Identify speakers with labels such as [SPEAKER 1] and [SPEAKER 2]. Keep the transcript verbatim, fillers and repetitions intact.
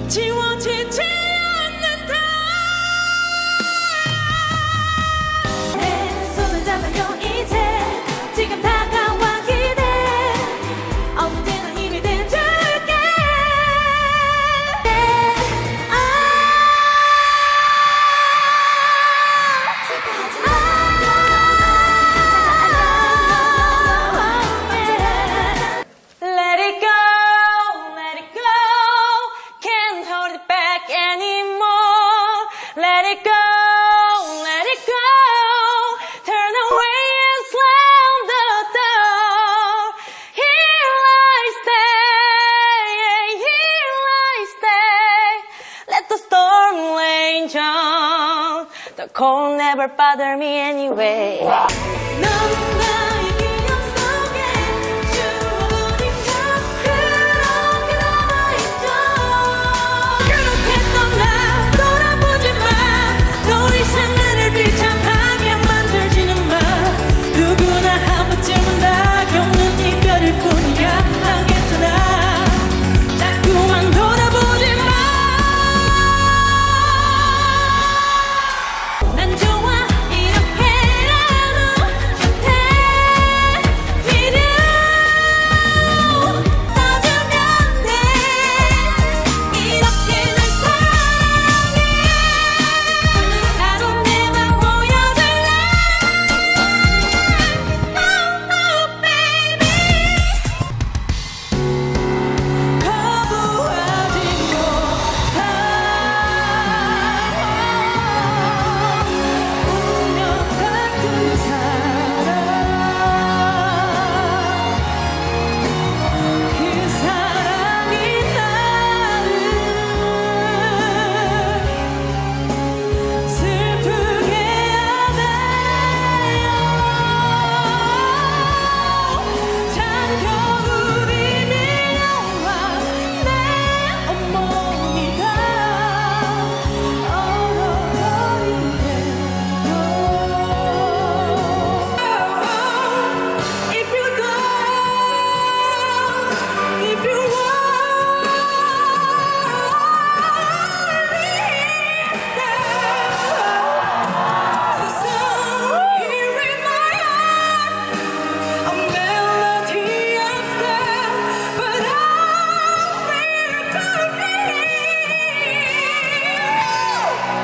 [SPEAKER 1] 지워지지 않는다. 내 손을 잡아요 이제 지금 다가와 기대 언제나 힘이 돼줄게. Let it go, let it go, can't hold it back anymore. Let it go, let it go, turn away and slam the door. Here I stay, here I stay. Let the storm rage on. The cold never bother me anyway. 넌